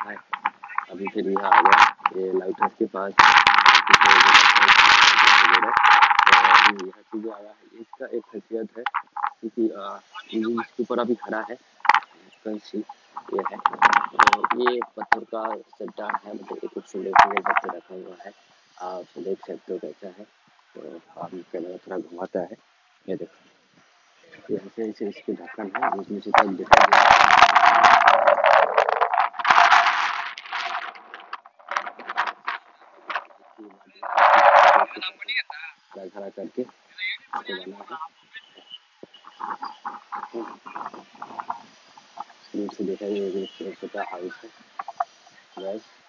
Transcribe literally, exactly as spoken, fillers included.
है। अभी फिर यहाँ आ गया ये लाइट हाउस के पास अभी यह चीज़ें आया है। इसका एक खासियत है क्योंकि इसके ऊपर अभी खड़ा है कंसी ये है, तो ये पत्थर का चट्टान है, मतलब एक सुंदर सुंदर पत्थर रखा हुआ है। आप देख सकते हो कैसा है। तो आप कैमरा थोड़ा घुमाता है, ये देखो यहाँ से ऐसे इसके ढक्कन है, उसमें से तक दिखाई दे खड़ा करके बना है। दूर से देखा ये छोटा हाउस है बस।